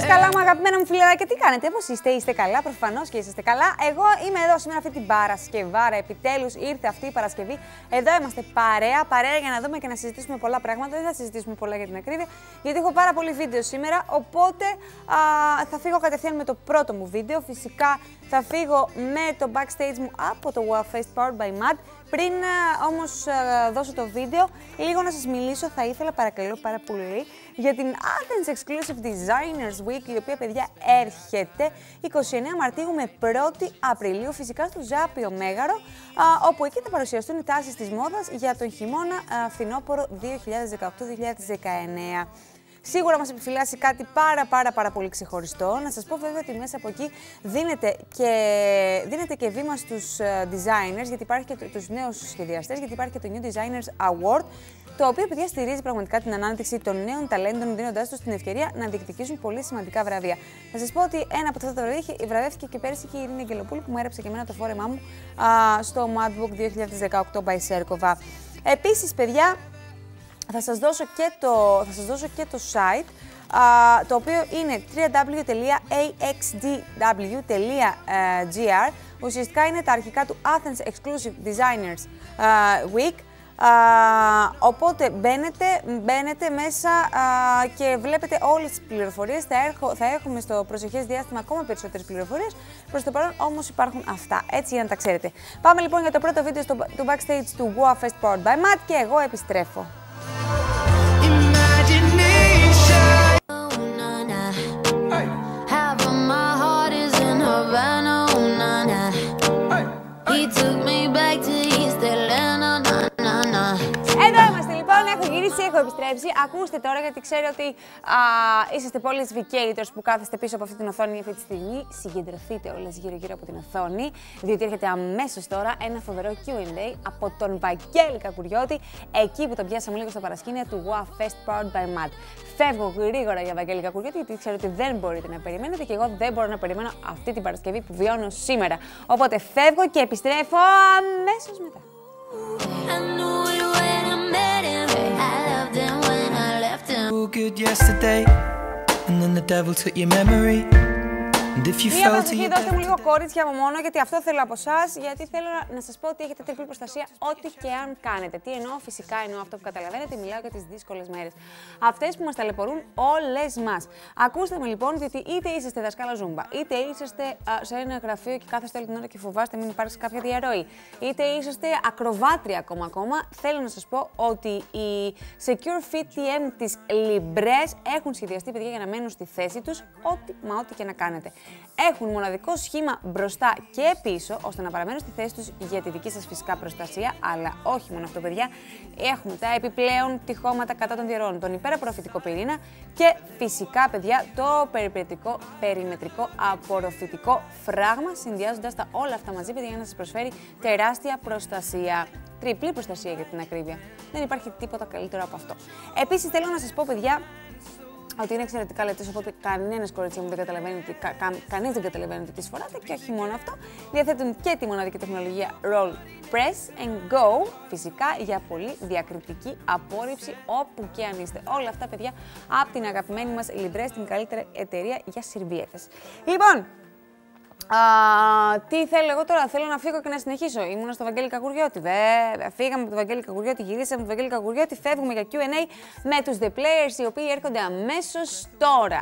Εσείς καλά μου αγαπημένα μου φιλεράκια, τι κάνετε, πώς είστε, είστε καλά, προφανώς και είσαστε καλά. Εγώ είμαι εδώ σήμερα αυτή την Παρασκευάρα, επιτέλους ήρθε αυτή η Παρασκευή. Εδώ είμαστε παρέα για να δούμε και να συζητήσουμε πολλά πράγματα. Δεν θα συζητήσουμε πολλά για την ακρίβεια, γιατί έχω πάρα πολύ βίντεο σήμερα, οπότε θα φύγω κατευθείαν με το πρώτο μου βίντεο. Φυσικά θα φύγω με το backstage μου από το Wow Fest Powered by Mad. Πριν όμως δώσω το βίντεο, λίγο να σας μιλήσω, θα ήθελα παρακαλώ πάρα πολύ για την Athens Exclusive Designers Week, η οποία, παιδιά, έρχεται 29 Μαρτίου με 1η Απριλίου, φυσικά στο Ζάπιο Μέγαρο, όπου εκεί θα παρουσιαστούν οι τάσεις της μόδας για τον χειμώνα φθινόπωρο 2018-2019. Σίγουρα μας επιφυλάσσει κάτι πάρα πολύ ξεχωριστό. Να σας πω βέβαια ότι μέσα από εκεί δίνεται και βήμα στους designers, γιατί υπάρχει και τους νέους σχεδιαστές, γιατί υπάρχει και το New Designers Award, το οποίο, παιδιά, στηρίζει πραγματικά την ανάπτυξη των νέων ταλέντων, δίνοντάς τους την ευκαιρία να διεκδικήσουν πολύ σημαντικά βραβεία. Να σας πω ότι ένα από αυτά τα βραβεία βραβεύτηκε και πέρυσι και η Ειρήνη Αγγελοπούλου, που μου έγραψε και εμένα το φόρεμά μου στο Madbook 2018 by Serkova. Επίσης, παιδιά, θα σας δώσω και το site, το οποίο είναι www.axdw.gr. Ουσιαστικά είναι τα αρχικά του Athens Exclusive Designers Week. Οπότε μπαίνετε μέσα και βλέπετε όλες τις πληροφορίες. Θα έχουμε στο προσεχές διάστημα ακόμα περισσότερες πληροφορίες. Προς το παρόν όμως υπάρχουν αυτά, έτσι για να τα ξέρετε. Πάμε λοιπόν για το πρώτο βίντεο του backstage του Wow Fest Powered by Mad και εγώ επιστρέφω. Έχω επιστρέψει. Ακούστε τώρα, γιατί ξέρω ότι είσαστε πολλοί Svigators που κάθεστε πίσω από αυτή την οθόνη αυτή τη στιγμή. Συγκεντρωθείτε όλες γύρω-γύρω από την οθόνη, διότι έρχεται αμέσως τώρα ένα φοβερό Q&A από τον Βαγγέλη Κακουριώτη, εκεί που τον πιάσαμε λίγο στα παρασκήνια του Wow Fest Powered by Mad. Φεύγω γρήγορα για Βαγγέλη Κακουριώτη, γιατί ξέρω ότι δεν μπορείτε να περιμένετε και εγώ δεν μπορώ να περιμένω αυτή την Παρασκευή που βιώνω σήμερα. Οπότε φεύγω και επιστρέφω αμέσως μετά. Good yesterday, and then the devil took your memory. Μία προσοχή, δώστε μου λίγο κορίτσια από μόνο, γιατί αυτό θέλω από εσάς, γιατί θέλω να σας πω ότι έχετε τριπλή προστασία ό,τι και αν κάνετε. Τι εννοώ, φυσικά εννοώ αυτό που καταλαβαίνετε, μιλάω για τις δύσκολες μέρες. Αυτές που μας ταλαιπωρούν όλες μας. Ακούστε με λοιπόν, διότι είτε είσαστε δασκάλα ζούμπα, είτε είσαστε σε ένα γραφείο και κάθεστε όλη την ώρα και φοβάστε μην υπάρξει κάποια διαρροή, είτε είσαστε ακροβάτρια ακόμα, θέλω να σας πω ότι οι Secure Fit TM της Libresse έχουν σχεδιαστεί, παιδιά, για να μένουν στη θέση τους ό,τι και να κάνετε. Έχουν μοναδικό σχήμα μπροστά και πίσω, ώστε να παραμένουν στη θέση τους για τη δική σας φυσικά προστασία, αλλά όχι μόνο αυτό, παιδιά. Έχουμε τα επιπλέον τυχώματα κατά των διαρροών, τον υπεραπορροφητικό πυρήνα και φυσικά, παιδιά, το περιμετρικό απορροφητικό φράγμα, συνδυάζοντας τα όλα αυτά μαζί, παιδιά, για να σας προσφέρει τεράστια προστασία. Τριπλή προστασία για την ακρίβεια. Δεν υπάρχει τίποτα καλύτερο από αυτό. Επίσης, θέλω να σας πω, παιδιά, ότι είναι εξαιρετικά λεπτές, οπότε κανένας κορίτσια μου δεν καταλαβαίνει, κανείς δεν καταλαβαίνει ότι τις φοράτε, και όχι μόνο αυτό. Διαθέτουν και τη μοναδική τεχνολογία Roll Press and Go, φυσικά για πολύ διακριτική απόρριψη όπου και αν είστε. Όλα αυτά, παιδιά, από την αγαπημένη μας Libresse, την καλύτερη εταιρεία για σερβιέτες. Λοιπόν, τι θέλω εγώ τώρα, θέλω να φύγω και να συνεχίσω. Ήμουνα στο Βαγγέλη Κακουριώτη. Φύγαμε από τον Βαγγέλη Κακουριώτη, γυρίσαμε από τον Βαγγέλη Κακουριώτη, φεύγουμε για Q&A με τους The Players, οι οποίοι έρχονται αμέσως τώρα.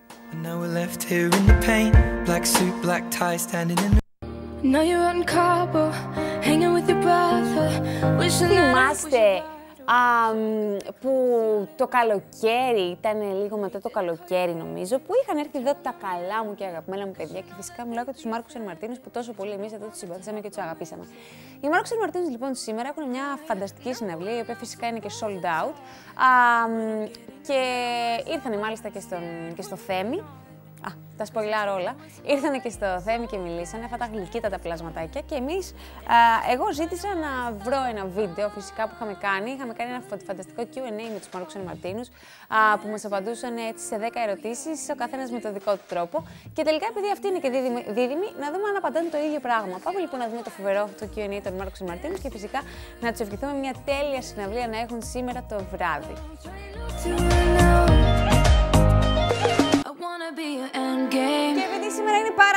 Θυμάστε που το καλοκαίρι, ήταν λίγο μετά το καλοκαίρι νομίζω, που είχαν έρθει εδώ τα καλά μου και αγαπημένα μου παιδιά, και φυσικά μιλάω για τους Μάρκους Εν Μαρτίνους, που τόσο πολύ εμείς εδώ τους συμπαθήσαμε και τους αγαπήσαμε. Οι Μάρκους Εν Μαρτίνους λοιπόν σήμερα έχουν μια φανταστική συναυλία, η οποία φυσικά είναι και sold out, και ήρθανε μάλιστα και στο Θέμη. Τα σποιλάρω όλα. Ήρθανε και στο Θέμη και μιλήσανε, αυτά τα γλυκύτατα πλασματάκια, και εγώ ζήτησα να βρω ένα βίντεο φυσικά που είχαμε κάνει ένα φανταστικό Q&A με τους Μάρκους Εν Μαρτίνους, που μας απαντούσαν έτσι σε 10 ερωτήσεις, ο καθένας με τον δικό του τρόπο, και τελικά, επειδή αυτοί είναι και δίδυμοι, να δούμε αν απαντάνε το ίδιο πράγμα. Πάμε λοιπόν να δούμε το φοβερό αυτό Q&A των Μάρκους Εν Μαρτίνους και φυσικά να τους ευχηθούμε μια τέλεια συναυλία να έχουν σήμερα το βράδυ.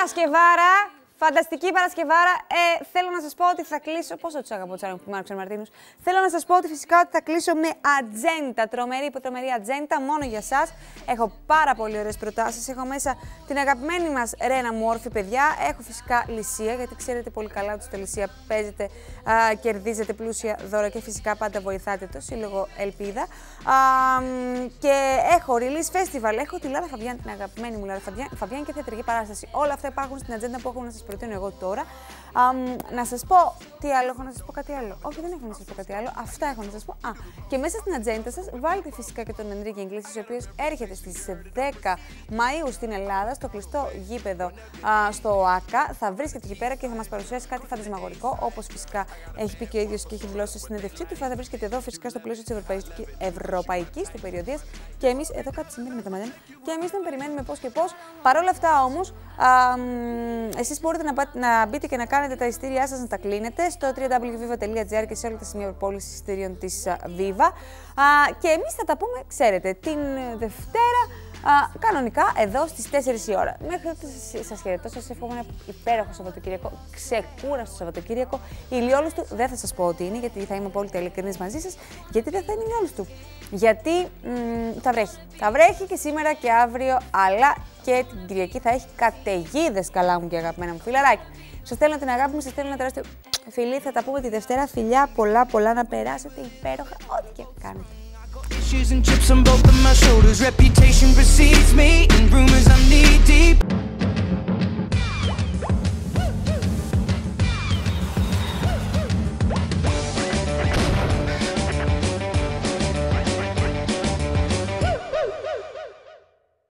Παρασκευάρα! Φανταστική Παρασκευάρα. Θέλω να σας πω ότι θα κλείσω. Πόσο τους αγαπώ τους Μάρκους Μαρτίνους. Θέλω να σας πω ότι φυσικά ότι θα κλείσω με ατζέντα. Τρομερή ατζέντα μόνο για σας. Έχω πάρα πολύ ωραίες προτάσεις. Έχω μέσα την αγαπημένη μας Ρένα Μόρφη, παιδιά. Έχω φυσικά Λυσία, γιατί ξέρετε πολύ καλά ότι στο Λυσία παίζετε, κερδίζετε πλούσια δώρα και φυσικά πάντα βοηθάτε το Σύλλογο Ελπίδα. Και έχω Release Festival. Έχω τη Λάρα Φαβιάν, την αγαπημένη μου Λάρα Φαβιάν και θεατρική παράσταση. Όλα αυτά υπάρχουν στην ατζέντα που έχω να σας προτείνω εγώ τώρα. Να σας πω τι άλλο, έχω να σας πω κάτι άλλο. Όχι, δεν έχω να σας πω κάτι άλλο. Αυτά έχω να σας πω. Και μέσα στην ατζέντα σας βάλτε φυσικά και τον Ενρίκε Εγκλήσης, ο οποίος έρχεται στις 10 Μαΐου στην Ελλάδα, στο κλειστό γήπεδο στο ΟΑΚΑ. Θα βρίσκεται εκεί πέρα και θα μας παρουσιάσει κάτι φαντασμαγορικό, όπως φυσικά έχει πει και ο ίδιος και έχει δηλώσει στη συνέντευξή του. Θα βρίσκεται εδώ φυσικά στο πλαίσιο της Ευρωπαϊκής του Περιοδίας. Και εμείς εδώ κάτι σημαίνει με τα μάτια. Και εμείς τον περιμένουμε πώς και πώς. Παρ' όλα αυτά όμως, εσείς μπορείτε να μπείτε και να κάνετε τα εισιτήριά σας, να τα κλείνετε στο www.viva.gr και σε όλα τα σημεία πώλησης εισιτήριων της Viva. Και εμείς θα τα πούμε, ξέρετε, την Δευτέρα, κανονικά εδώ στις 4 η ώρα. Μέχρι τότε σας χαιρετώ, σας εύχομαι ένα υπέροχο Σαββατοκύριακο, ξεκούραστο Σαββατοκύριακο. Ηλιόλουστου δεν θα σας πω ότι είναι, γιατί θα είμαι απόλυτα ειλικρινής μαζί σας, γιατί δεν θα είναι ηλιόλουστου. Γιατί θα βρέχει. Θα βρέχει και σήμερα και αύριο, αλλά και την Κυριακή θα έχει καταιγίδες, καλά μου και αγαπημένα μου φιλαράκια. Σας στέλνω την αγάπη μου, σας στέλνω ένα τεράστιο φιλί. Θα τα πούμε τη Δευτέρα. Φιλιά, πολλά να περάσετε υπέροχα, ό,τι και κάνετε. Issues and chips on both of my shoulders, reputation precedes me.